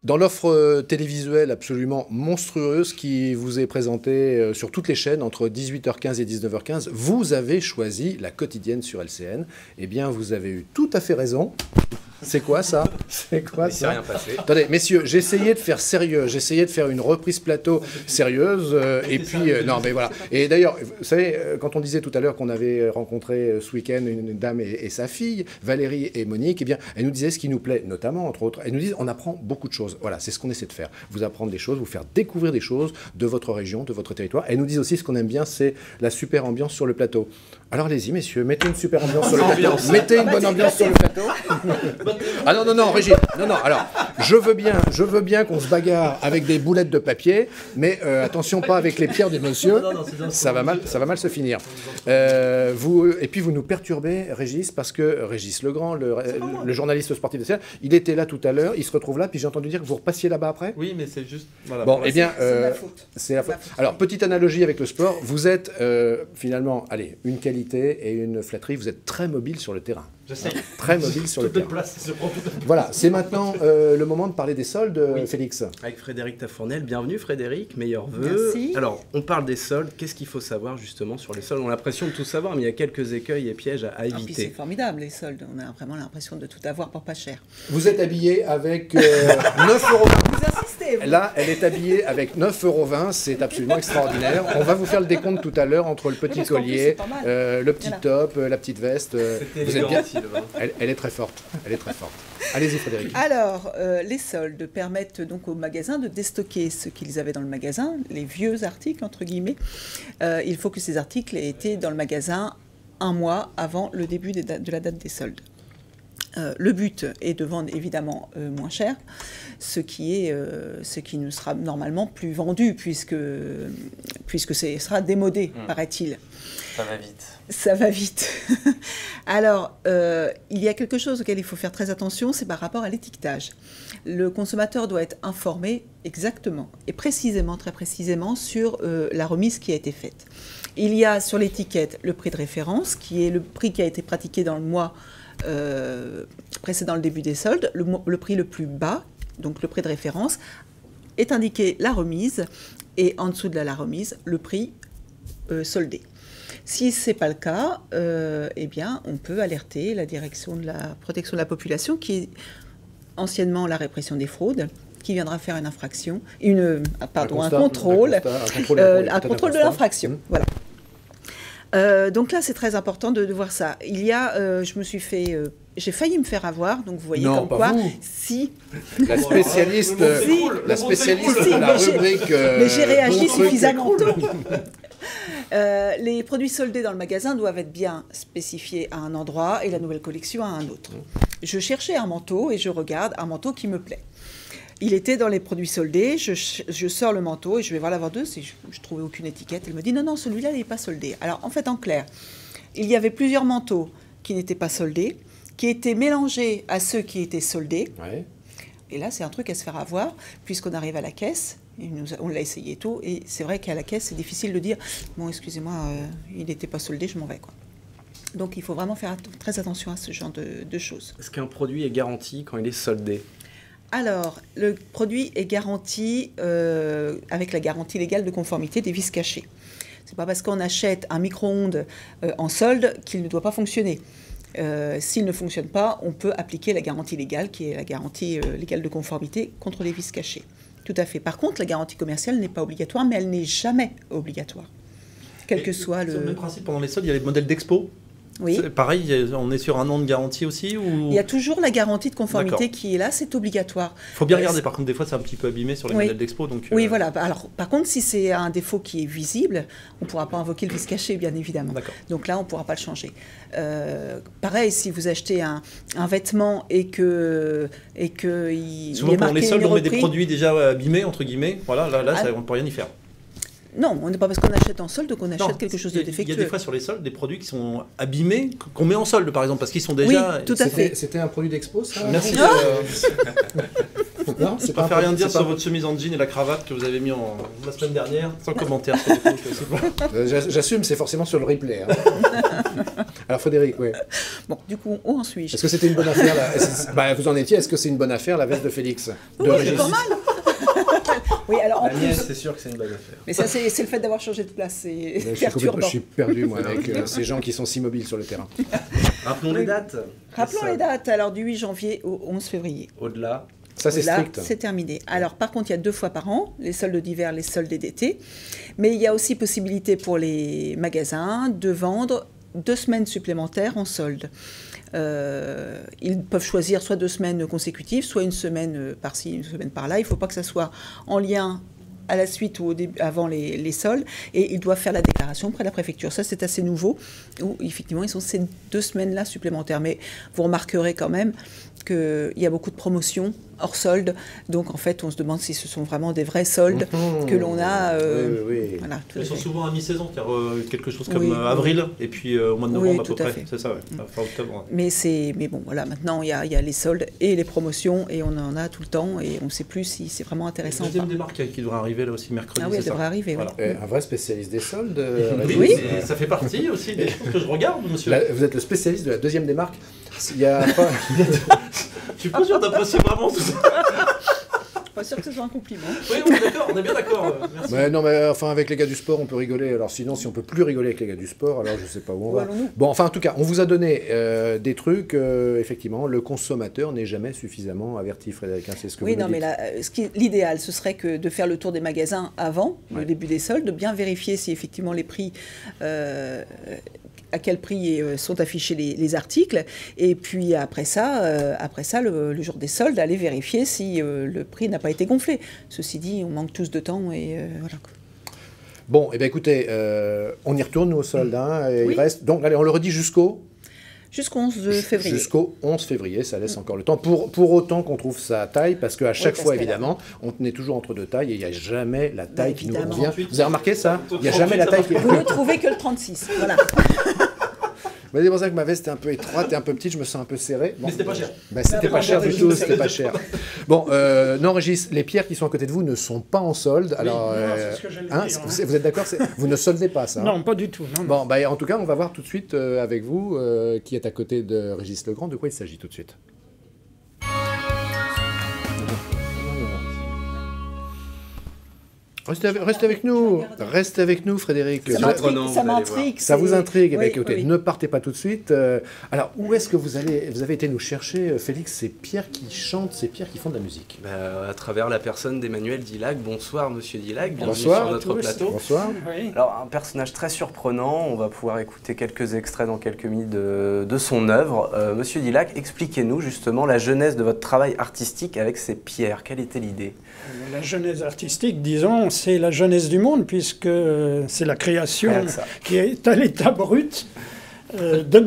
Dans l'offre télévisuelle absolument monstrueuse qui vous est présentée sur toutes les chaînes entre 18h15 et 19h15, vous avez choisi la quotidienne sur LCN. Eh bien, vous avez eu tout à fait raison. C'est quoi ça? C'est quoi ça? Rien passé. Attendez, messieurs, j'ai essayé de faire sérieux, j'ai essayé de faire une reprise plateau sérieuse, et puis, non, mais voilà. Et d'ailleurs, vous savez, quand on disait tout à l'heure qu'on avait rencontré ce week-end une dame et sa fille, Valérie et Monique, eh bien, elles nous disaient ce qui nous plaît, notamment, entre autres, elles nous disent, on apprend beaucoup de choses. Voilà, c'est ce qu'on essaie de faire. Vous apprendre des choses, vous faire découvrir des choses de votre région, de votre territoire. Elles nous disent aussi, ce qu'on aime bien, c'est la super ambiance sur le plateau. Alors, allez-y, messieurs, mettez une super ambiance sur le plateau. Mettez une bonne ambiance sur le plateau. Ah non, non, non, Régis, non, non, alors, je veux bien qu'on se bagarre avec des boulettes de papier, mais attention, pas avec les pierres du monsieur, ça va mal se finir. Et puis vous nous perturbez, Régis, parce que Régis Legrand, le journaliste sportif de CR, il était là tout à l'heure, il se retrouve là, puis j'ai entendu dire que vous repassiez là-bas après. Oui, mais c'est juste... Voilà, bon, eh bien, c'est la faute. C'est la faute. Alors, petite analogie avec le sport, vous êtes finalement, allez, une qualité et une flatterie, vous êtes très mobile sur le terrain. Je sais. Très mobile sur le terrain. Place, Voilà, c'est maintenant le moment de parler des soldes, Oui. Félix. Avec Frédéric Tafournel. Bienvenue Frédéric, meilleurs vœux. Merci. Alors, on parle des soldes. Qu'est-ce qu'il faut savoir justement sur les soldes? On a l'impression de tout savoir, mais il y a quelques écueils et pièges à Et puis c'est éviter. formidable les soldes, on a vraiment l'impression de tout avoir pour pas cher. Vous êtes habillé avec 9 euros. Vous insistez, vous. Là, elle est habillée avec 9,20 €, c'est absolument extraordinaire. On va vous faire le décompte tout à l'heure entre le petit parce qu'en plus, collier, c'est pas mal. le petit Voilà. top, la petite veste. C'était Vous êtes bien. élégant. Elle est très forte. Elle est très forte. Allez-y, Frédéric. Alors, les soldes permettent donc aux magasins de déstocker ce qu'ils avaient dans le magasin, les vieux articles, entre guillemets. Il faut que ces articles aient été dans le magasin un mois avant le début de la date des soldes. Le but est de vendre évidemment moins cher, ce qui ne sera normalement plus vendu puisque ce sera démodé, paraît-il. Ça va vite. Ça va vite. Alors, il y a quelque chose auquel il faut faire très attention, c'est par rapport à l'étiquetage. Le consommateur doit être informé exactement et précisément, très précisément, sur la remise qui a été faite. Il y a sur l'étiquette le prix de référence, qui est le prix qui a été pratiqué dans le mois précédant le début des soldes. Le prix le plus bas, donc le prix de référence, est indiqué la remise, et en dessous de la remise, le prix soldé. Si ce n'est pas le cas, eh bien, on peut alerter la direction de la protection de la population, qui est anciennement la répression des fraudes, qui viendra faire une infraction, un contrôle de l'infraction. Voilà. Donc là, c'est très important de voir ça. Il y a, j'ai failli me faire avoir, donc vous voyez Non, comme pas quoi, vous. si. La spécialiste, Si. la spécialiste Si, de la mais rubrique. Mais j'ai réagi bon truc, suffisamment tôt. Les produits soldés dans le magasin doivent être bien spécifiés à un endroit et la nouvelle collection à un autre. Je cherchais un manteau et je regarde un manteau qui me plaît. Il était dans les produits soldés, je sors le manteau et je vais voir la vendeuse et je ne trouvais aucune étiquette. Elle me dit non, celui-là, il n'est pas soldé. Alors en fait, en clair, il y avait plusieurs manteaux qui n'étaient pas soldés, qui étaient mélangés à ceux qui étaient soldés. Ouais. Et là, c'est un truc à se faire avoir, puisqu'on arrive à la caisse, on l'a essayé et tout, et c'est vrai qu'à la caisse, c'est difficile de dire « Bon, excusez-moi, il n'était pas soldé, je m'en vais. » quoi. Donc, il faut vraiment faire très attention à ce genre de choses. Est-ce qu'un produit est garanti quand il est soldé? Alors, le produit est garanti avec la garantie légale de conformité des vis cachées. Ce n'est pas parce qu'on achète un micro-ondes en solde qu'il ne doit pas fonctionner. S'il ne fonctionne pas, on peut appliquer la garantie légale, qui est la garantie légale de conformité contre les vis cachées. Tout à fait. Par contre, la garantie commerciale n'est pas obligatoire, mais elle n'est jamais obligatoire. Quel que soit C'est le même le... principe, pendant les soldes, il y a les modèles d'expo. Oui. Pareil, on est sur un an de garantie aussi ou... Il y a toujours la garantie de conformité D'accord. qui est là, c'est obligatoire. Il faut bien regarder, par contre, des fois c'est un petit peu abîmé sur les Oui. modèles d'expo. Donc, Oui, voilà. Alors, par contre, si c'est un défaut qui est visible, on ne pourra pas invoquer le vice caché, bien évidemment. D'accord. Donc là, on ne pourra pas le changer. Pareil, si vous achetez un vêtement et que il Souvent, est pendant les marqué soldes, on met des prix, produits déjà abîmés, entre guillemets. Voilà, là Ah. ça, on ne peut rien y faire. non, on n'est pas parce qu'on achète en solde qu'on achète Non, quelque chose de il y a défectueux. des fois sur les soldes des produits qui sont abîmés, qu'on met en solde par exemple, parce qu'ils sont déjà... Oui, tout à fait. C'était un produit d'expo, ça? Merci. Non, Je c'est ne peux rien dire c'est sur pas- votre chemise en jean et la cravate que vous avez mis la semaine dernière, sans commentaire. Sur les comptes, c'est bon. J'assume, c'est forcément sur le replay. Hein. Alors Frédéric, oui. Bon, du coup, où en suis-je? Est-ce que c'était une bonne affaire bah, vous en étiez, est-ce que c'est une bonne affaire la veste de Félix de Oui, Régis c'est pas mal. Oui, alors en La mienne, plus... c'est sûr que c'est une bonne affaire. Mais ça, c'est le fait d'avoir changé de place, c'est je perturbant. suis perdu, moi, avec ces gens qui sont si mobiles sur le terrain. Rappelons les dates. Rappelons les dates, alors du 8 janvier au 11 février. Au-delà. Ça, c'est Là, strict. c'est terminé. Alors, par contre, il y a 2 fois par an, les soldes d'hiver, les soldes d'été. Mais il y a aussi possibilité pour les magasins de vendre 2 semaines supplémentaires en solde. Ils peuvent choisir soit 2 semaines consécutives, soit une semaine par-ci, une semaine par-là. Il ne faut pas que ça soit en lien à la suite ou au début, avant les soldes, et ils doivent faire la déclaration près de la préfecture. Ça, c'est assez nouveau, où effectivement, ils sont ces 2 semaines-là supplémentaires. Mais vous remarquerez quand même qu'il y a beaucoup de promotions hors soldes, donc en fait, on se demande si ce sont vraiment des vrais soldes que l'on a. Oui. Voilà, tout à Ils sont fait. souvent à mi-saison, car quelque chose comme Oui, avril, et puis au mois de novembre Oui, à peu tout à près. fait. C'est ça, ouais. Fin octobre. Ouais. Mais bon, voilà, maintenant, il y a les soldes et les promotions, et on en a tout le temps, et on ne sait plus si c'est vraiment intéressant La ou pas. deuxième démarque qui devrait arriver là aussi mercredi. Ah oui, elle c'est ça devrait arriver, oui. Voilà. Un vrai spécialiste des soldes. Oui, Oui. ça fait partie aussi des choses que je regarde, monsieur. Vous êtes le spécialiste de la deuxième démarque. Il y a pas... Je suis pas sûr d'apprécier vraiment tout ça. Pas sûr que ce soit un compliment. Oui, on est d'accord, on est bien d'accord. Merci. Ouais, non, mais enfin, avec les gars du sport, on peut rigoler. Alors sinon, si on peut plus rigoler avec les gars du sport, alors je sais pas où on Où va. allons-nous ? Bon, enfin, en tout cas, on vous a donné des trucs. Effectivement, le consommateur n'est jamais suffisamment averti, Frédéric. Hein, c'est ce que Oui, vous non, nous mais dites. l'idéal, ce serait que de faire le tour des magasins avant le début des soldes, de bien vérifier si effectivement les prix, à quel prix sont affichés les articles, et puis après ça, le jour des soldes, aller vérifier si le prix n'a pas été gonflé. Ceci dit, on manque tous de temps, et voilà. Bon, eh bien écoutez, on y retourne, nous, au solde. Hein, et Oui. il reste... Donc, allez, on le redit jusqu'au 11 février. Jusqu'au 11 février, ça laisse encore le temps. Pour autant qu'on trouve sa taille, parce qu'à chaque parce fois, que évidemment, on tenait toujours entre 2 tailles et il n'y a jamais la taille qui nous évidemment. convient. Vous avez remarqué ça? Il n'y a jamais la taille qui... Vous ne trouvez que le 36, voilà. Mais c'est pour ça que ma veste est un peu étroite et un peu petite, je me sens un peu serré. Bon, Mais c'était pas cher. Ben, c'était pas cher du tout, c'était pas cher. Bon, non, Régis, les pierres qui sont à côté de vous ne sont pas en solde. Alors, c'est ce que j'allais dire, hein. vous êtes d'accord? Vous ne soldez pas ça? Hein. Non, pas du tout. Non, Bon, bah, en tout cas, on va voir tout de suite avec vous, qui est à côté de Régis Legrand, de quoi il s'agit tout de suite. Restez avec nous, Frédéric. Ça m'intrigue. Ça vous intrigue? Eh bien, Oui, écoutez, oui. ne partez pas tout de suite. Alors, où est-ce que vous avez été nous chercher, Félix, ces pierres qui chantent, ces pierres qui font de la musique? À travers la personne d'Emmanuel Dillac. Bonsoir, monsieur Dillac. Bienvenue Bonsoir sur notre à tous. plateau. Bonsoir. oui. Alors, un personnage très surprenant. On va pouvoir écouter quelques extraits dans quelques minutes de son œuvre. Monsieur Dillac, expliquez-nous justement la genèse de votre travail artistique avec ces pierres. Quelle était l'idée? La genèse artistique, disons, c'est la genèse du monde, puisque c'est la création Rien que ça. qui est à l'état brut de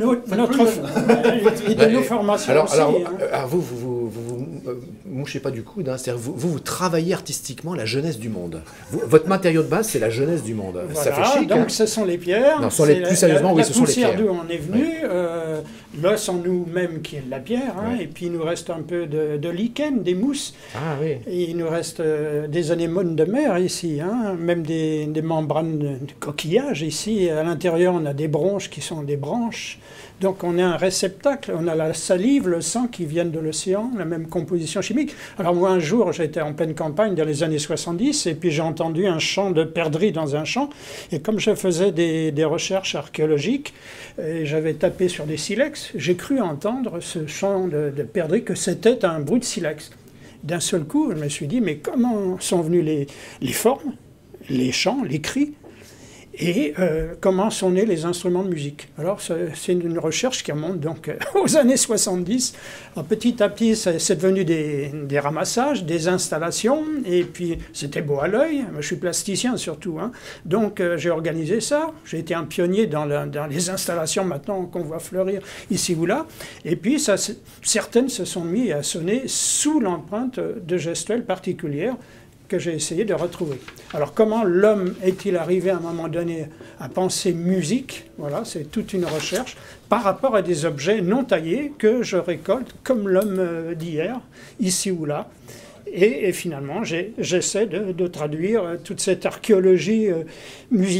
nos formations Alors, aussi. vous mouchez pas du coude, hein, c'est-à-dire vous travaillez artistiquement la jeunesse du monde. Votre matériau de base, c'est la jeunesse du monde. Ça Voilà, fait chic. donc Hein. ce sont les pierres. Non, plus sérieusement, oui, ce sont les pierres. La poussière d'où on est venu, l'os en nous-mêmes qui est de la pierre, hein, Ouais. et puis il nous reste un peu de lichen, des mousses, Ah oui. et il nous reste des anémones de mer ici, hein, même des membranes de coquillages ici. À l'intérieur, on a des bronches qui sont des branches. Donc on a un réceptacle, on a la salive, le sang qui viennent de l'océan, la même composition chimique. Alors moi un jour j'étais en pleine campagne dans les années 70 et puis j'ai entendu un chant de perdrix dans un champ et comme je faisais des recherches archéologiques et j'avais tapé sur des silex, j'ai cru entendre ce chant de perdrix que c'était un bruit de silex. D'un seul coup je me suis dit mais comment sont venues les formes, les chants, les cris et comment sont nés les instruments de musique. Alors c'est une recherche qui remonte donc aux années 70. Alors, petit à petit, c'est devenu des ramassages, des installations, et puis c'était beau à l'œil. Moi, je suis plasticien surtout, hein. Donc j'ai organisé ça. J'ai été un pionnier dans les installations maintenant qu'on voit fleurir ici ou là. Et puis certaines se sont mises à sonner sous l'empreinte de gestuelle particulière que j'ai essayé de retrouver. Alors comment l'homme est-il arrivé à un moment donné à penser musique? Voilà, c'est toute une recherche par rapport à des objets non taillés que je récolte comme l'homme d'hier, ici ou là. Et finalement, j'essaie de traduire toute cette archéologie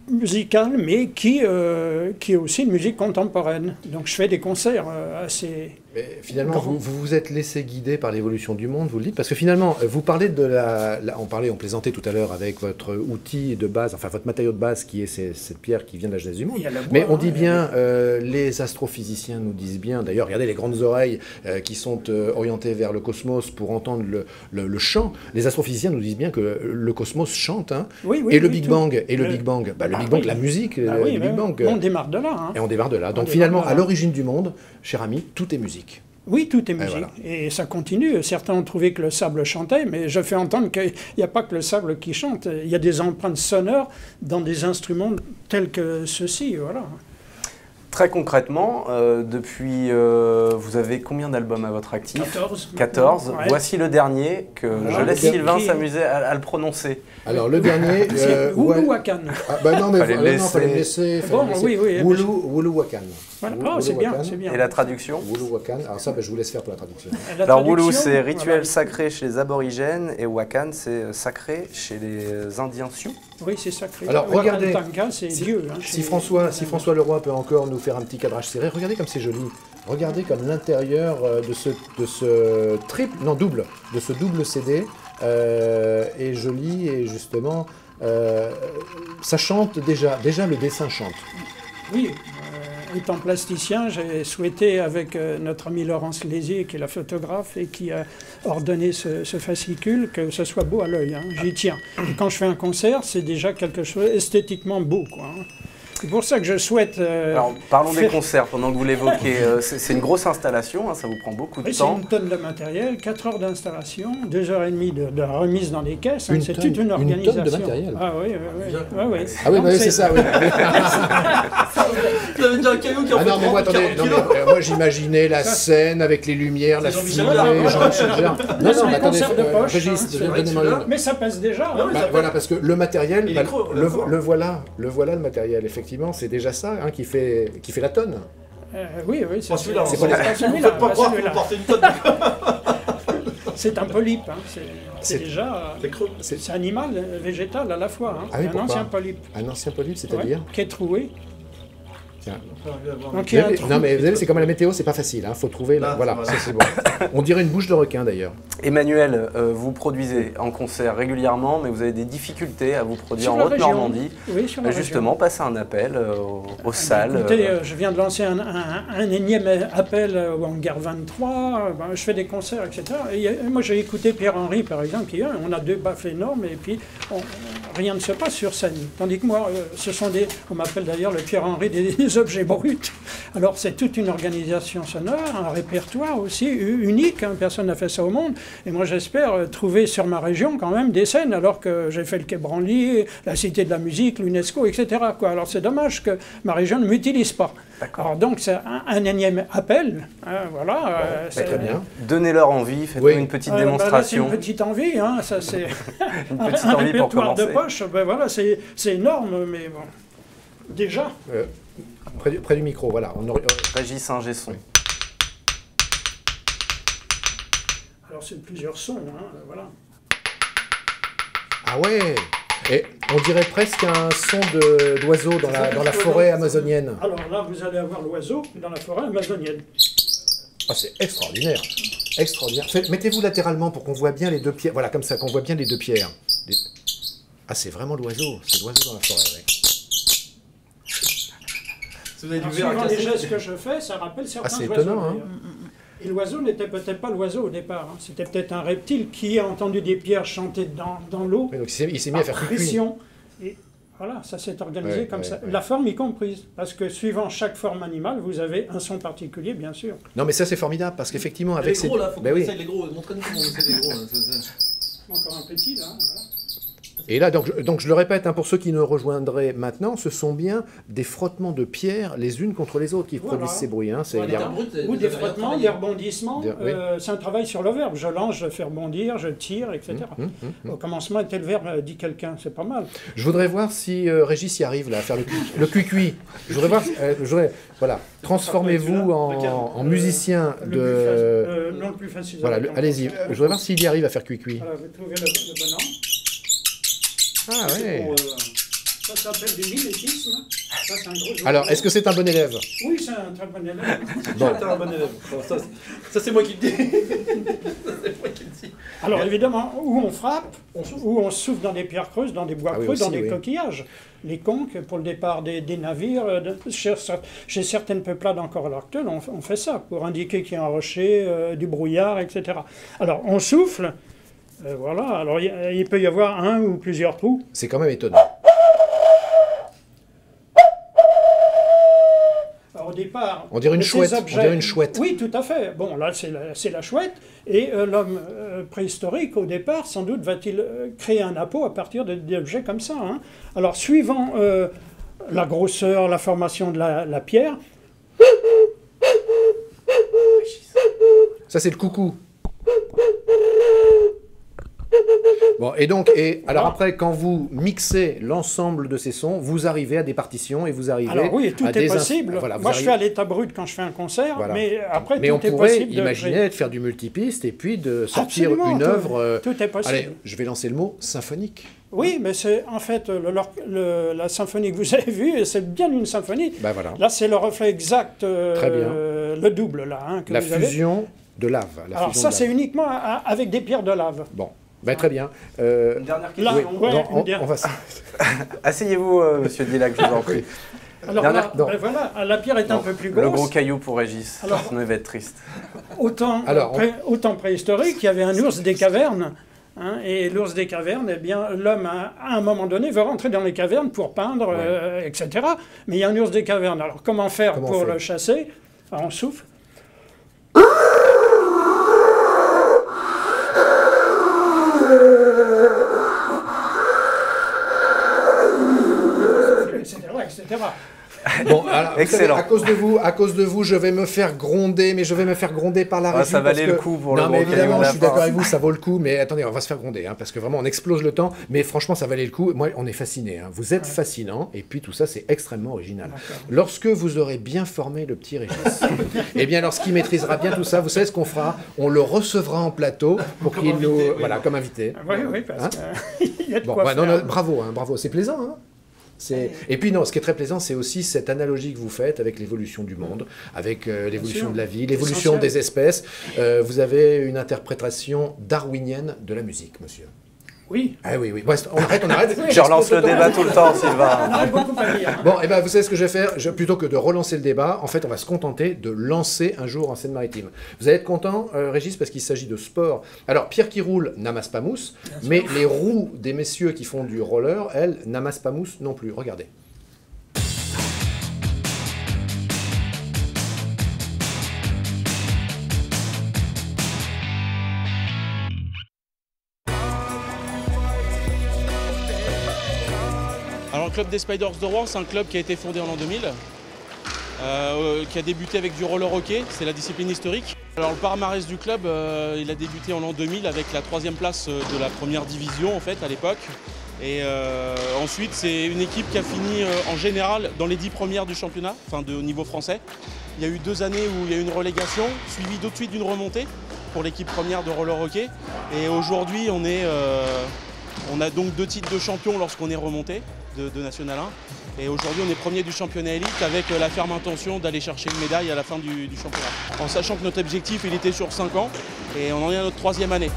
musicale, mais qui est aussi une musique contemporaine. Donc je fais des concerts assez... Mais finalement, vous vous êtes laissé guider par l'évolution du monde, vous le dites, parce que finalement, vous parlez de on plaisantait tout à l'heure avec votre outil de base, enfin votre matériau de base qui est cette pierre qui vient de la genèse du monde. Mais on dit bien, les astrophysiciens nous disent bien, d'ailleurs, regardez les grandes oreilles qui sont orientées vers le cosmos pour entendre le chant. Les astrophysiciens nous disent bien que le cosmos chante, hein, et le Big Bang, la musique, le Big Bang. On démarre de là. Hein. Et on démarre de là. Donc finalement, à l'origine du monde, cher ami, tout est musique. Oui, tout est musique. Voilà. Et ça continue. Certains ont trouvé que le sable chantait, mais je fais entendre qu'il n'y a pas que le sable qui chante. Il y a des empreintes sonores dans des instruments tels que ceux-ci. Voilà. Très concrètement, depuis, vous avez combien d'albums à votre actif? 14. 14. Ouais. Voici le dernier que je laisse Sylvain s'amuser à le prononcer. Alors le dernier... Wulu Wakan. Ah, bah non, mais Fallait le fallait le laisser. Oui. Wulu Wakan. Voilà. Wulu C'est bien, Wakan. c'est bien. Et la traduction? Wulu Wakan. Alors ça, je vous laisse faire pour la traduction. Alors Wulu, c'est rituel sacré chez les aborigènes, et Wakan, c'est sacré chez les Indiens Sioux. Oui, c'est sacré. Alors regardez, Wakantanka, c'est Dieu. Hein, si François Leroy peut encore nous faire un petit cadrage serré, regardez comme c'est joli. Regardez comme l'intérieur de ce double CD est joli et justement ça chante déjà le dessin chante. Oui, étant plasticien, j'ai souhaité avec notre ami Laurence Lézier, qui est la photographe et qui a ordonné ce fascicule, que ce soit beau à l'œil. Hein. J'y tiens. Et quand je fais un concert, c'est déjà quelque chose esthétiquement beau, quoi. Hein. C'est pour ça que je souhaite... Alors, parlons des concerts, pendant que vous l'évoquez. C'est une grosse installation, hein, ça vous prend beaucoup de temps. C'est une tonne de matériel, 4 heures d'installation, 2 heures et demie de remise dans les caisses. Hein, c'est toute une organisation. Une tonne de matériel. Ah oui. Ah oui, c'est ça, oui. Vous avez déjà un camion qui en Ah fait non, mais moi, 30, attendez, 40 non, kilos. mais, moi j'imaginais la scène avec les lumières, la fumée, Jean-Michel Jarre. Non, c'est mais les attendez, concerts de poche, Régis, hein, donnez-moi le... Mais ça passe déjà. Ah oui, Hein. ça Voilà, parce que le matériel, Il est creux, d'accord. le voilà le matériel, effectivement, c'est déjà ça hein, qui fait la tonne. Oui, Pas celui-là, C'est pas les- Vous celui-là. faites pas croire que vous portez une tonne de... C'est un polype. Hein. C'est C'est- déjà... C'est creux. C'est animal, végétal à la fois. Hein. Ah oui, un pourquoi ancien polype. Un ancien polype, c'est-à-dire Qui est troué. Tiens. Donc, il y a un trou. Non, mais vous savez, c'est comme à la météo, c'est pas facile, hein, faut trouver... Là, voilà, voilà. ça, c'est bon. On dirait une bouche de requin, d'ailleurs. Emmanuel, vous produisez en concert régulièrement, mais vous avez des difficultés à vous produire Sur en la région. Haute-Normandie. Oui, sur la Justement, passer un appel aux salles. Écoutez, je viens de lancer un énième appel au Hangar 23, je fais des concerts, etc. Moi j'ai écouté Pierre-Henry par exemple, hier, on a 2 baffes énormes et puis rien ne se passe sur scène. Tandis que moi, on m'appelle d'ailleurs le Pierre-Henry des objets bruts. Alors c'est toute une organisation sonore, un répertoire aussi unique, hein, personne n'a fait ça au monde. Et moi j'espère trouver sur ma région quand même des scènes, alors que j'ai fait le Quai Branly, la Cité de la Musique, l'UNESCO, etc. quoi. Alors c'est dommage que ma région ne m'utilise pas. Alors donc c'est un énième appel, hein, voilà. Très bien. Donnez-leur envie, faites-nous Oui. une petite Là, c'est démonstration. une petite envie, hein, ça c'est Une un petite envie pour répertoire de commencer. poche, voilà, c'est énorme, mais bon, déjà. Près du micro, voilà. Régis Ingesson. Alors c'est plusieurs sons, hein, voilà. Ah ouais. Et on dirait presque un son d'oiseau dans la forêt amazonienne. Alors là, vous allez avoir l'oiseau dans la forêt amazonienne. Ah, c'est extraordinaire. Extraordinaire. Mettez-vous latéralement pour qu'on voit bien les 2 pierres. Voilà, comme ça, qu'on voit bien les 2 pierres. Ah, c'est vraiment l'oiseau. C'est l'oiseau dans la forêt, ouais. Si vous avez du Alors, verre à suivant les casser, gestes que je fais, ça rappelle certains c'est oiseaux. étonnant, hein. d'ailleurs. Et l'oiseau n'était peut-être pas l'oiseau au départ. Hein. C'était peut-être un reptile qui a entendu des pierres chanter dans l'eau. Oui, donc il s'est mis à faire cuit. pression. Et voilà, ça s'est organisé Ouais, comme ouais, ça. ouais. La forme y comprise. Parce que suivant chaque forme animale, vous avez un son particulier, bien sûr. Non, mais ça, c'est formidable, parce qu'effectivement, les avec ces... gros là, faut Ben qu'on oui. essaye les gros. Montrez-nous comment on essaie les gros. Là. Encore un petit, là. Voilà. Et là, donc je le répète, hein, pour ceux qui nous rejoindraient maintenant, ce sont bien des frottements de pierres les unes contre les autres qui Voilà. produisent ces bruits. Hein. C'est Ouais, Ou des frottements, des rebondissements. Oui. C'est un travail sur le verbe. Je lance, je fais rebondir, je tire, etc. Au commencement, tel verbe dit quelqu'un. C'est pas mal. Je voudrais voir si Régis y arrive là, à faire le cuicui. Je voudrais voir, voilà, transformez-vous en musicien de... Non, le plus facile. Voilà, allez-y. Je voudrais voir s'il y arrive à faire cuicui. Voilà, vous trouvez le bonhomme. Ah ouais. Ça s'appelle du mimétisme. Ça, c'est un gros Alors, est-ce que c'est un bon élève? Oui, c'est un très bon élève. Bon. T'es un bon élève. Bon, ça c'est moi qui le dis. Ça, c'est moi qui le dis. Alors évidemment, où on frappe, où on souffle dans des pierres creuses, dans des bois creux, aussi, dans des coquillages. Les conques, pour le départ des navires, chez certaines peuplades encore à l'heure actuelle, on fait ça, pour indiquer qu'il y a un rocher, du brouillard, etc. Alors on souffle, voilà, alors il peut y avoir un ou plusieurs trous. C'est quand même étonnant. Alors, au départ, On dirait une chouette. objets, On dirait une chouette. Oui, tout à fait. Bon, là, c'est la chouette. Et l'homme préhistorique, au départ, sans doute, va-t-il créer un appôt à partir d'objets comme ça. Hein. Alors, suivant la grosseur, la formation de la pierre... Ça, c'est le coucou. Bon, alors après, quand vous mixez l'ensemble de ces sons, vous arrivez à des partitions et vous arrivez Alors oui, tout à est des possible. Voilà, Moi, je fais à l'état brut quand je fais un concert, Voilà. mais après, Mais on tout est pourrait possible. imaginer de faire du multipiste et puis de sortir Absolument, une œuvre... tout est possible. Allez, je vais lancer le mot symphonique. Oui, mais c'est en fait la symphonie que vous avez vue, c'est bien une symphonie. Ben voilà. Là, c'est le reflet exact, Très bien. le double, là, hein, que La vous avez. fusion de lave. Alors ça, c'est uniquement avec des pierres de lave. Bon, ben, très bien. Une dernière question. Là, Oui, ouais, non, une dernière. on va... Asseyez-vous, monsieur Dillac, je vous en prie. Alors Dernière- là, non. ben voilà, la pierre est un Non, peu plus le grosse. gros caillou pour Régis, Alors- sinon il va être triste. Autant, Alors, autant préhistorique, il y avait un ours des cavernes. Hein, et l'ours des cavernes, eh bien, l'homme, à un moment donné, veut rentrer dans les cavernes pour peindre, etc. Mais il y a un ours des cavernes. Alors, comment faire Comment pour on fait le chasser? Enfin, on souffle. Etc. Bon, alors, vous Excellent. savez, à cause de vous, je vais me faire gronder, mais je vais me faire gronder par la Ah, régie. ça valait parce le que- coup pour non, le mais gros caillou évidemment, de je suis la d'accord part. avec vous, ça vaut le coup. Mais attendez, on va se faire gronder, hein, parce que vraiment, on explose le temps. Mais franchement, ça valait le coup. Moi, on est fasciné. Hein. Vous êtes fascinant, et puis tout ça, c'est extrêmement original. Lorsque vous aurez bien formé le petit Régis, eh bien, lorsqu'il maîtrisera bien tout ça, vous savez ce qu'on fera? On le recevra en plateau pour qu'il nous, voilà, comme invité. Oui, oui, parce Hein qu'il y a de Bon, quoi bah, non, faire. non, bravo, hein, bravo, c'est plaisant. Hein. Et puis non, ce qui est très plaisant, c'est aussi cette analogie que vous faites avec l'évolution du monde, avec l'évolution sûr. de la vie, l'évolution Essentiel. des espèces. Vous avez une interprétation darwinienne de la musique, monsieur. Oui, Ah oui, oui. Bon, on arrête. Je relance le débat tout le temps, Sylvain. on aurait beaucoup à dire. Hein. Bon, et ben vous savez ce que je vais faire? Plutôt que de relancer le débat, en fait, on va se contenter de lancer un jour en Seine-Maritime. Vous allez être content, Régis, parce qu'il s'agit de sport. Alors, pierre qui roule n'amasse pas mousse, mais les roues des messieurs qui font du roller, elles, n'amassent pas mousse non plus. Regardez. Alors le club des Spiders de Rouen, c'est un club qui a été fondé en l'an 2000, qui a débuté avec du roller hockey, c'est la discipline historique. Alors le palmarès du club, il a débuté en l'an 2000 avec la 3e place de la première division en fait à l'époque. Et ensuite c'est une équipe qui a fini en général dans les 10 premières du championnat, enfin au niveau français. Il y a eu 2 années où il y a eu une relégation, suivie tout de suite d'une remontée pour l'équipe première de roller hockey. Et aujourd'hui on a donc 2 titres de champion lorsqu'on est remonté de National 1. Et aujourd'hui, on est premier du championnat élite avec la ferme intention d'aller chercher une médaille à la fin du championnat. En sachant que notre objectif, il était sur 5 ans et on en est à notre 3e année.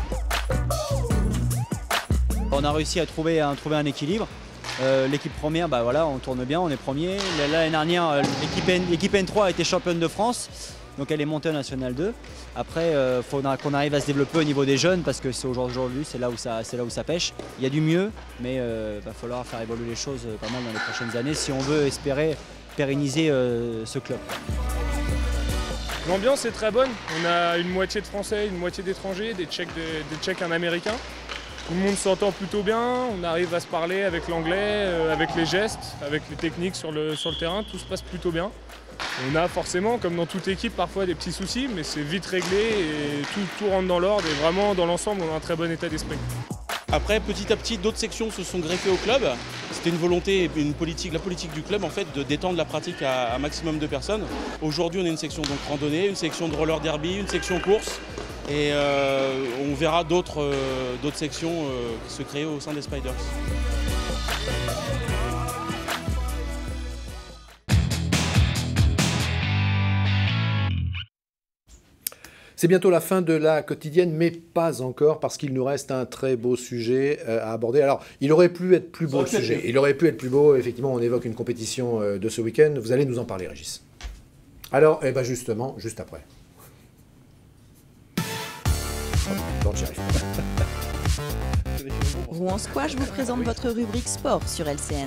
On a réussi à trouver un équilibre. L'équipe première, bah voilà, on tourne bien, on est premier. L'année dernière, l'équipe N3 a été championne de France. Donc elle est montée en National 2. Après, il faut qu'on arrive à se développer au niveau des jeunes parce que c'est aujourd'hui, c'est là où ça pêche. Il y a du mieux, mais il va falloir faire évoluer les choses pas mal dans les prochaines années si on veut espérer pérenniser ce club. L'ambiance est très bonne. On a une moitié de Français, une moitié d'étrangers, des Tchèques et un Américain. Tout le monde s'entend plutôt bien, on arrive à se parler avec l'anglais, avec les gestes, avec les techniques sur le terrain, tout se passe plutôt bien. On a forcément, comme dans toute équipe, parfois des petits soucis, mais c'est vite réglé et tout rentre dans l'ordre et vraiment dans l'ensemble on a un très bon état d'esprit. Après, petit à petit, d'autres sections se sont greffées au club. C'était une volonté, la politique du club en fait, de d'étendre la pratique à un maximum de personnes. Aujourd'hui, on a une section donc randonnée, une section de roller derby, une section course. Et on verra d'autres sections se créer au sein des Spiders. C'est bientôt la fin de la quotidienne, mais pas encore, parce qu'il nous reste un très beau sujet à aborder. Alors, il aurait pu être plus beau le sujet. Il aurait pu être plus beau. Effectivement, on évoque une compétition de ce week-end. Vous allez nous en parler, Régis. Alors, eh ben justement, juste après. Non, j'y arrive pas. Rouen Squash vous présente votre rubrique sport sur LCN.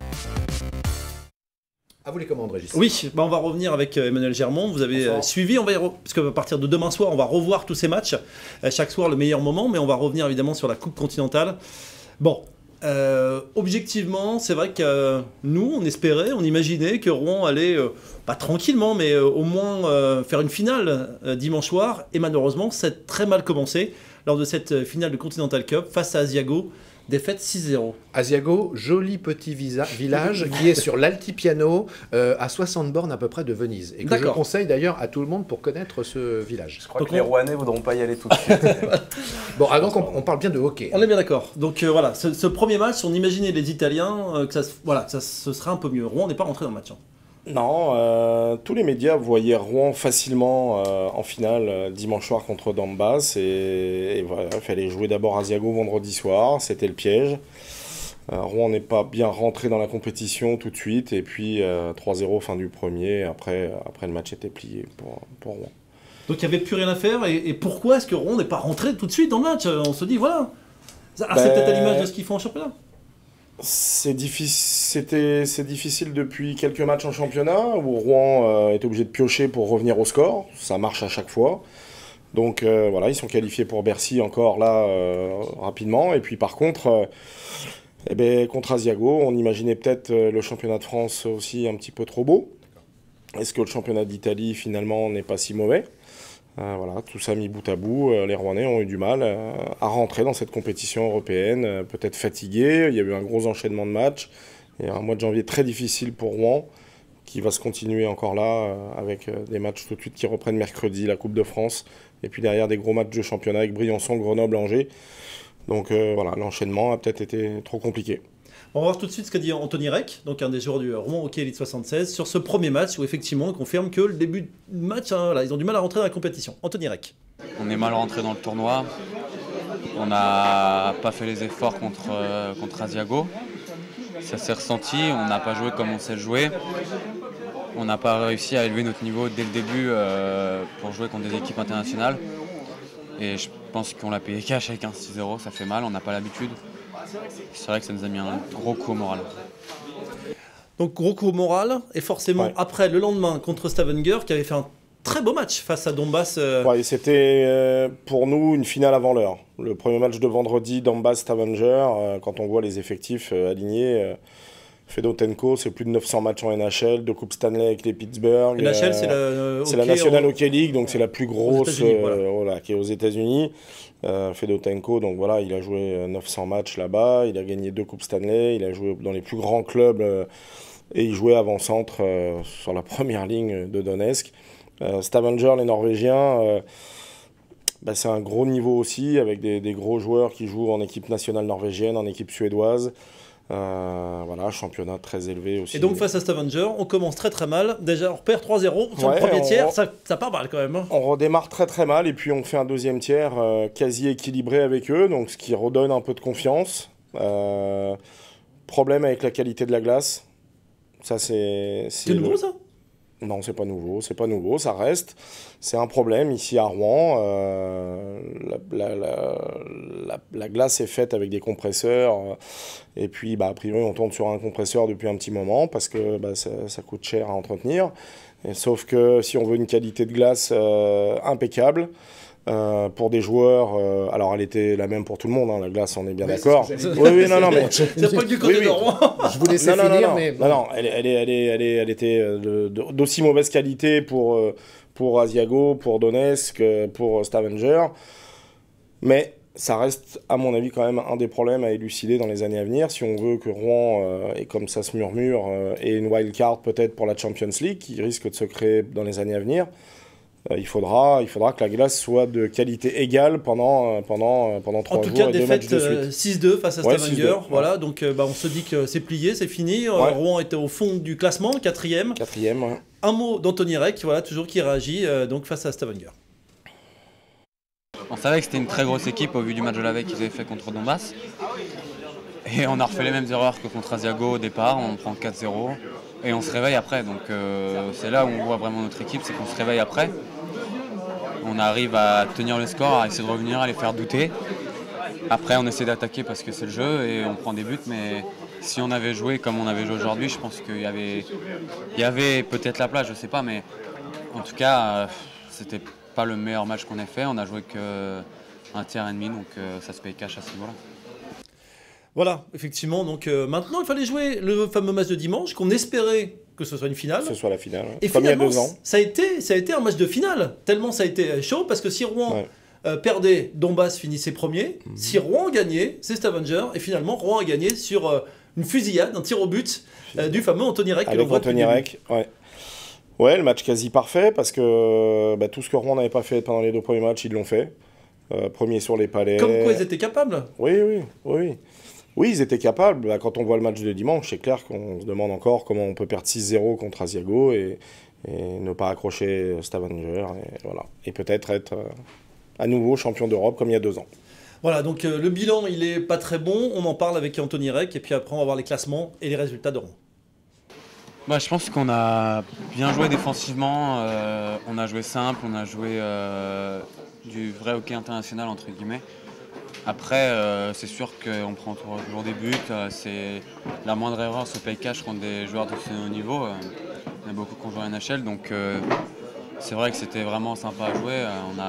À vous les commandes, Régis. Oui, on va revenir avec Emmanuel Germont. Vous avez suivi, parce qu'à partir de demain soir, on va revoir tous ces matchs. Chaque soir, le meilleur moment, mais on va revenir évidemment sur la Coupe continentale. Bon, objectivement, c'est vrai que nous, on espérait, on imaginait que Rouen allait, pas tranquillement, mais au moins faire une finale dimanche soir. Et malheureusement, c'est très mal commencé lors de cette finale de Continental Cup face à Asiago. Défaite 6-0. Asiago, joli petit village qui est sur l'Altipiano, à 60 bornes à peu près de Venise. Et que je conseille d'ailleurs à tout le monde pour connaître ce village. Je crois que les Rouennais ne voudront pas y aller tout de suite. Bon, donc on parle bien de hockey. On est bien d'accord. Donc voilà, ce premier match, on imaginait les Italiens, que ça se serait un peu mieux. Rouen n'est pas rentré dans le match. Non, tous les médias voyaient Rouen facilement en finale dimanche soir contre Dambas et voilà, il fallait jouer d'abord Asiago vendredi soir, c'était le piège. Rouen n'est pas bien rentré dans la compétition tout de suite et puis 3-0 fin du premier, après le match était plié pour Rouen. Donc il n'y avait plus rien à faire et pourquoi est-ce que Rouen n'est pas rentré tout de suite dans le match? On se dit voilà, c'est peut-être à l'image de ce qu'ils font en championnat. C'est difficile depuis quelques matchs en championnat où Rouen est obligé de piocher pour revenir au score. Ça marche à chaque fois. Donc voilà, ils sont qualifiés pour Bercy encore là rapidement. Et puis par contre, contre Asiago, on imaginait peut-être le championnat de France aussi un petit peu trop beau. Est-ce que le championnat d'Italie finalement n'est pas si mauvais? Voilà, tout ça mis bout à bout, les Rouennais ont eu du mal à rentrer dans cette compétition européenne, peut-être fatigués, il y a eu un gros enchaînement de matchs, et un mois de janvier très difficile pour Rouen, qui va se continuer encore là, avec des matchs tout de suite qui reprennent mercredi, la Coupe de France, et puis derrière des gros matchs de championnat avec Briançon, Grenoble, Angers. Donc voilà, l'enchaînement a peut-être été trop compliqué. On va voir tout de suite ce qu'a dit Anthony Reck, donc un des joueurs du Rouen Hockey Elite 76, sur ce premier match où effectivement il confirme que le début de match, ils ont du mal à rentrer dans la compétition. Anthony Reck. On est mal rentré dans le tournoi, on n'a pas fait les efforts contre Asiago, ça s'est ressenti, on n'a pas joué comme on sait jouer, on n'a pas réussi à élever notre niveau dès le début pour jouer contre des équipes internationales. Et je pense qu'on l'a payé cash avec un 6-0, ça fait mal, on n'a pas l'habitude. C'est vrai que ça nous a mis un gros coup au moral. Donc gros coup au moral, et forcément après le lendemain contre Stavanger qui avait fait un très beau match face à Donbass. Ouais, c'était pour nous une finale avant l'heure. Le premier match de vendredi, Donbass-Stavanger, quand on voit les effectifs alignés, Fedotenko, c'est plus de 900 matchs en NHL, de Coupe Stanley avec les Pittsburgh. NHL, c'est la National Hockey League, donc c'est la plus grosse qui est aux États-Unis. Fedotenko, donc voilà, il a joué 900 matchs là-bas, il a gagné 2 Coupes Stanley, il a joué dans les plus grands clubs et il jouait avant-centre sur la première ligne de Donetsk. Stavanger, les Norvégiens, c'est un gros niveau aussi, avec des gros joueurs qui jouent en équipe nationale norvégienne, en équipe suédoise. Voilà, championnat très élevé aussi. Et donc face à Stavanger, on commence très très mal. Déjà on repère 3-0 sur le premier tiers, ça part mal quand même. Hein. On redémarre très très mal et puis on fait un deuxième tiers quasi équilibré avec eux, donc ce qui redonne un peu de confiance. Problème avec la qualité de la glace. Ça c'est nouveau ça ? Non, c'est pas nouveau, ça reste. C'est un problème ici à Rouen. La glace est faite avec des compresseurs. Et puis, a priori, on tourne sur un compresseur depuis un petit moment parce que ça coûte cher à entretenir. Sauf que si on veut une qualité de glace impeccable, pour des joueurs, alors elle était la même pour tout le monde, hein, la glace, on est bien d'accord. Oui, non, mais c'est pas du côté de Rouen. Je vous laissais finir, mais non, elle était d'aussi mauvaise qualité pour Asiago, pour Donetsk, pour Stavanger, mais ça reste, à mon avis, quand même un des problèmes à élucider dans les années à venir. Si on veut que Rouen, et comme ça se murmure, ait une wild card peut-être pour la Champions League, qui risque de se créer dans les années à venir, il faudra que la glace soit de qualité égale pendant 3 jours et 2 matchs de suite. 6-2 face à Stavanger. Voilà, donc on se dit que c'est plié, c'est fini. Rouen était au fond du classement, 4e. Ouais. Un mot d'Anthony Reck, voilà, toujours qui réagit donc face à Stavanger. On savait que c'était une très grosse équipe au vu du match de la veille qu'ils avaient fait contre Donbass. Et on a refait les mêmes erreurs que contre Asiago au départ, on prend 4-0 et on se réveille après. Donc c'est là où on voit vraiment notre équipe, c'est qu'on se réveille après. On arrive à tenir le score, à essayer de revenir, à les faire douter. Après on essaie d'attaquer parce que c'est le jeu et on prend des buts, mais si on avait joué comme on avait joué aujourd'hui, je pense qu'il y avait peut-être la place, je sais pas, mais en tout cas c'était pas le meilleur match qu'on ait fait, on a joué qu'un tiers et demi, donc ça se paye cash à ce niveau-là. Voilà, effectivement, donc maintenant il fallait jouer le fameux match de dimanche, qu'on espérait que ce soit une finale. Que ce soit la finale, Et comme il y a finalement, 2 ans. ça a été un match de finale, tellement ça a été chaud, parce que si Rouen perdait, Donbass finissait premier, si Rouen gagnait, c'est Stavanger, et finalement Rouen a gagné sur une fusillade, un tir au but du fameux Anthony Reck. Avec Anthony Reck, ouais. Ouais, le match quasi parfait, parce que tout ce que Rouen n'avait pas fait pendant les 2 premiers matchs, ils l'ont fait. Premier sur les palais. Comme quoi ils étaient capables. Oui, ils étaient capables. Quand on voit le match de dimanche, c'est clair qu'on se demande encore comment on peut perdre 6-0 contre Asiago et ne pas accrocher Stavanger. Et peut-être être à nouveau champion d'Europe comme il y a 2 ans. Voilà, donc le bilan, il est pas très bon. On en parle avec Anthony Reck et puis après, on va voir les classements et les résultats de Rouen. Je pense qu'on a bien joué défensivement. On a joué simple, on a joué du vrai hockey international, entre guillemets. Après, c'est sûr qu'on prend toujours des buts. La moindre erreur se paye cash contre des joueurs de ce haut niveau. Il y en a beaucoup qui ont joué à NHL, donc c'est vrai que c'était vraiment sympa à jouer.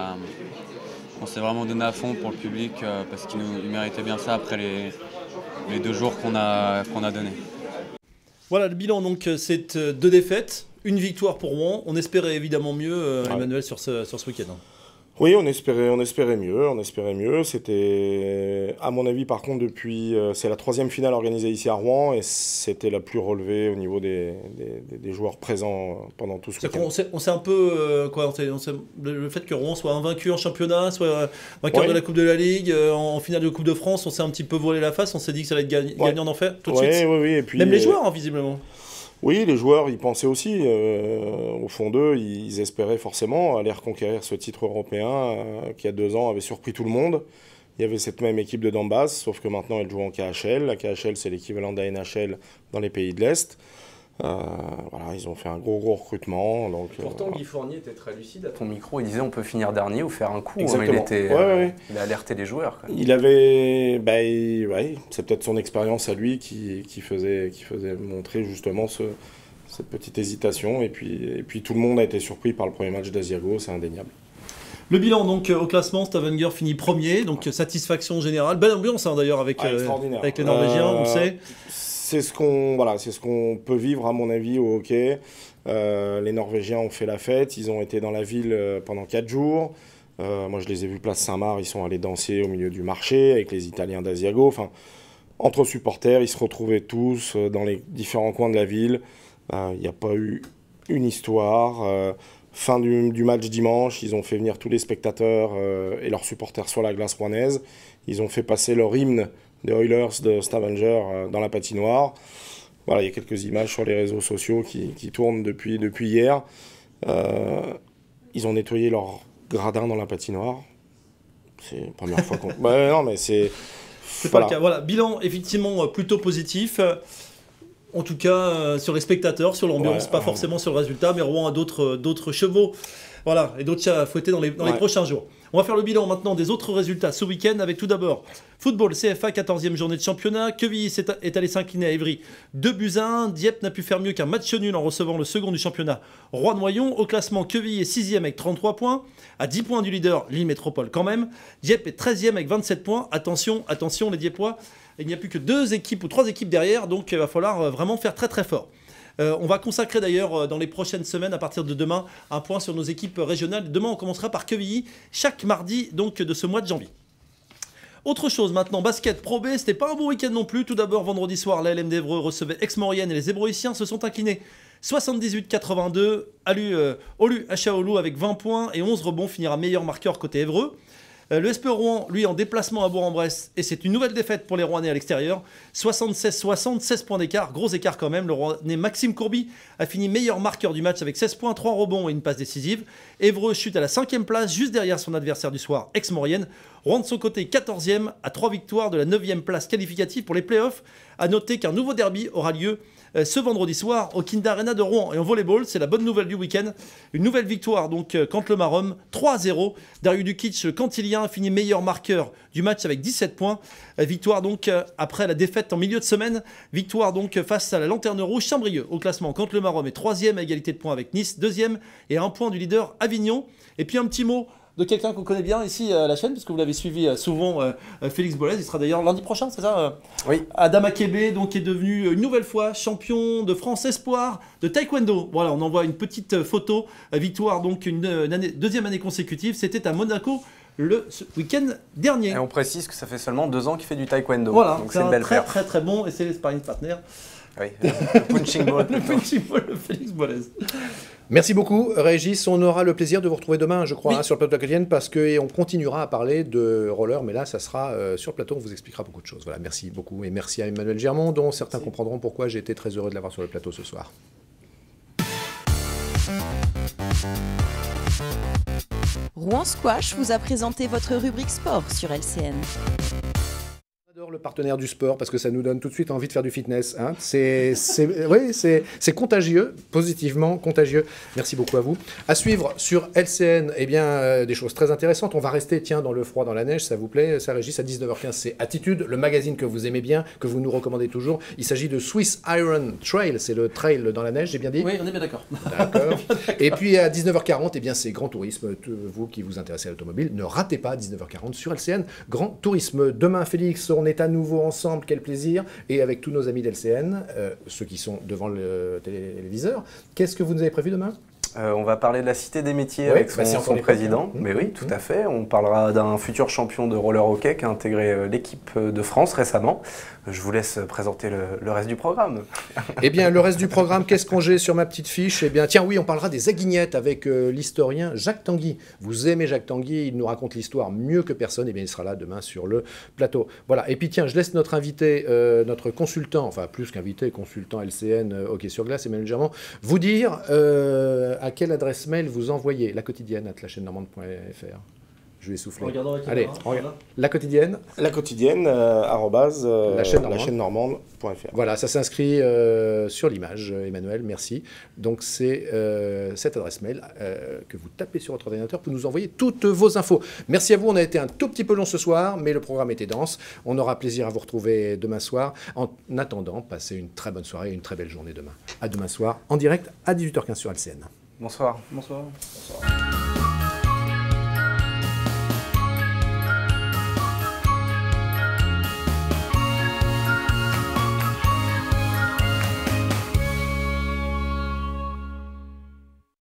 On s'est vraiment donné à fond pour le public parce qu'il méritait bien ça après les 2 jours qu'on a donnés. Voilà, le bilan, donc c'est 2 défaites, 1 victoire pour Rouen. On espérait évidemment mieux, Emmanuel, sur ce week-end. Oui, on espérait mieux. C'était, à mon avis, par contre, depuis, c'est la 3e finale organisée ici à Rouen et c'était la plus relevée au niveau des joueurs présents pendant tout ce week-end. On s'est un peu, le fait que Rouen soit invaincu en championnat, soit vainqueur de la Coupe de la Ligue, en finale de Coupe de France, on s'est un petit peu voilé la face, on s'est dit que ça allait être gagnant d'en faire tout de suite. Oui, et puis, même les joueurs, visiblement. Oui, les joueurs, ils pensaient aussi, au fond d'eux, ils espéraient forcément aller reconquérir ce titre européen qui, il y a 2 ans, avait surpris tout le monde. Il y avait cette même équipe de Donbass, sauf que maintenant, elle joue en KHL. La KHL, c'est l'équivalent de la NHL dans les pays de l'Est. Ils ont fait un gros recrutement. Donc, pourtant, Guy Fournier était très lucide à ton micro. Il disait on peut finir dernier ou faire un coup. Exactement. Il a alerté les joueurs. Quand même. Il avait, c'est peut-être son expérience à lui qui faisait montrer justement cette petite hésitation. Et puis tout le monde a été surpris par le premier match d'Asiago, c'est indéniable. Le bilan donc au classement, Stavanger finit premier, donc satisfaction générale. Belle ambiance d'ailleurs avec les Norvégiens, on le sait. C'est ce qu'on peut vivre à mon avis au hockey. Les Norvégiens ont fait la fête, ils ont été dans la ville pendant 4 jours. Moi je les ai vus place Saint-Marc, ils sont allés danser au milieu du marché avec les Italiens d'Asiago. Enfin, entre supporters, ils se retrouvaient tous dans les différents coins de la ville. Il n'y a pas eu une histoire. Fin du match dimanche, ils ont fait venir tous les spectateurs et leurs supporters sur la glace rouennaise. Ils ont fait passer leur hymne des Oilers de Stavanger dans la patinoire. Voilà, il y a quelques images sur les réseaux sociaux qui tournent depuis hier. Ils ont nettoyé leur gradin dans la patinoire. C'est la première fois qu'on... non, mais c'est... C'est pas le cas. Voilà, bilan effectivement plutôt positif. En tout cas, sur les spectateurs, sur l'ambiance, pas forcément sur le résultat, mais Rouen a d'autres chevaux. Voilà, et d'autres chats à fouetter dans les prochains jours. On va faire le bilan maintenant des autres résultats ce week-end avec tout d'abord football CFA, 14e journée de championnat. Quevilly est allé s'incliner à Évry 2-1. Dieppe n'a pu faire mieux qu'un match nul en recevant le second du championnat, Rouen-Noyon. Au classement, Quevilly est 6e avec 33 points, à 10 points du leader, Lille Métropole quand même. Dieppe est 13e avec 27 points. Attention les Dieppois, il n'y a plus que 2 équipes ou 3 équipes derrière, donc il va falloir vraiment faire très très fort. On va consacrer d'ailleurs dans les prochaines semaines, à partir de demain, un point sur nos équipes régionales. Demain, on commencera par Quevilly, chaque mardi donc de ce mois de janvier. Autre chose maintenant, basket Pro B, c'était pas un bon week-end non plus. Tout d'abord, vendredi soir, la LM d'Evreux recevait Aix-Maurienne et les Hébroïciens se sont inclinés 78-82. Olu Achaoulou avec 20 points et 11 rebonds finira meilleur marqueur côté Évreux. Le SP Rouen, lui, en déplacement à Bourg-en-Bresse, et c'est une nouvelle défaite pour les Rouennais à l'extérieur. 76-60, 16 points d'écart, gros écart quand même. Le Rouennais Maxime Courby a fini meilleur marqueur du match avec 16 points, 3 rebonds et une passe décisive. Évreux chute à la 5e place, juste derrière son adversaire du soir, Aix-Maurienne. Rouen de son côté, 14e, à 3 victoires de la 9e place qualificative pour les playoffs. A noter qu'un nouveau derby aura lieu ce vendredi soir au Kind Arena de Rouen. Et en volleyball, c'est la bonne nouvelle du week-end. Une nouvelle victoire donc contre le Marom, 3-0. Darius Dukic, le Cantilien, finit meilleur marqueur du match avec 17 points. Victoire donc après la défaite en milieu de semaine. Victoire donc face à la Lanterne Rouge Saint-Brieuc au classement. Contre le Marom est 3e à égalité de points avec Nice, 2e et à 1 point du leader Avignon. Et puis un petit mot de quelqu'un qu'on connaît bien ici à la chaîne, parce que vous l'avez suivi souvent, Félix Bolez. Il sera d'ailleurs lundi prochain, c'est ça Oui. Adam Akebe, donc, qui est devenu une nouvelle fois champion de France Espoir de taekwondo. Voilà, on envoie une petite photo. Victoire, donc, deuxième année consécutive. C'était à Monaco ce week-end dernier. Et on précise que ça fait seulement 2 ans qu'il fait du taekwondo. Voilà, donc c'est une un belle très perf. très très bon, et c'est les sparring partners. Oui, le punching ball. Le punching ball de Félix Bolez. Merci beaucoup, Régis. On aura le plaisir de vous retrouver demain, je crois, Oui. sur le plateau de la quotidienne, parce qu'on continuera à parler de roller, mais là, ça sera sur le plateau, on vous expliquera beaucoup de choses. Voilà, merci beaucoup, et merci à Emmanuel Germont, dont certains comprendront pourquoi j'ai été très heureux de l'avoir sur le plateau ce soir. Rouen Squash vous a présenté votre rubrique sport sur LCN. J'adore le partenaire du sport parce que ça nous donne tout de suite envie de faire du fitness. Hein. C'est contagieux, positivement contagieux. Merci beaucoup à vous. À suivre sur LCN, eh bien, des choses très intéressantes. On va rester, tiens, dans le froid, dans la neige, ça vous plaît, ça Régis, à 19h15, c'est Attitude, le magazine que vous aimez bien, que vous nous recommandez toujours. Il s'agit de Swiss Iron Trail, c'est le trail dans la neige, j'ai bien dit? Oui, on est bien d'accord. D'accord. Et puis à 19h40, eh bien, c'est Grand Tourisme. Vous qui vous intéressez à l'automobile, ne ratez pas 19h40 sur LCN, Grand Tourisme. Demain, Félix, on est à nouveau ensemble, quel plaisir, et avec tous nos amis d'LCN, ceux qui sont devant le téléviseur. Qu'est-ce que vous nous avez prévu demain ? On va parler de la Cité des métiers Oui, avec si son président. Mais oui, tout à fait. On parlera d'un futur champion de roller hockey qui a intégré l'équipe de France récemment. Je vous laisse présenter le reste du programme. Eh bien, le reste du programme, qu'est-ce qu'on j'ai sur ma petite fiche ? Eh bien, tiens, oui, on parlera des aguignettes avec l'historien Jacques Tanguy. Vous aimez Jacques Tanguy, il nous raconte l'histoire mieux que personne. Eh bien, il sera là demain sur le plateau. Voilà. Et puis, tiens, je laisse notre invité, notre consultant, enfin, plus qu'invité, consultant LCN, hockey sur glace, Emmanuel Germont, vous dire à quelle adresse mail vous envoyez la quotidienne @lachaînenormande.fr. Je vais souffler. Allez, regarde. La quotidienne. La quotidienne, @lachaînenormande.fr. Voilà, ça s'inscrit sur l'image, Emmanuel, merci. Donc c'est cette adresse mail que vous tapez sur votre ordinateur pour nous envoyer toutes vos infos. Merci à vous, on a été un tout petit peu long ce soir, mais le programme était dense. On aura plaisir à vous retrouver demain soir. En attendant, passez une très bonne soirée et une très belle journée demain. À demain soir, en direct à 18h15 sur LCN. Bonsoir. Bonsoir. Bonsoir.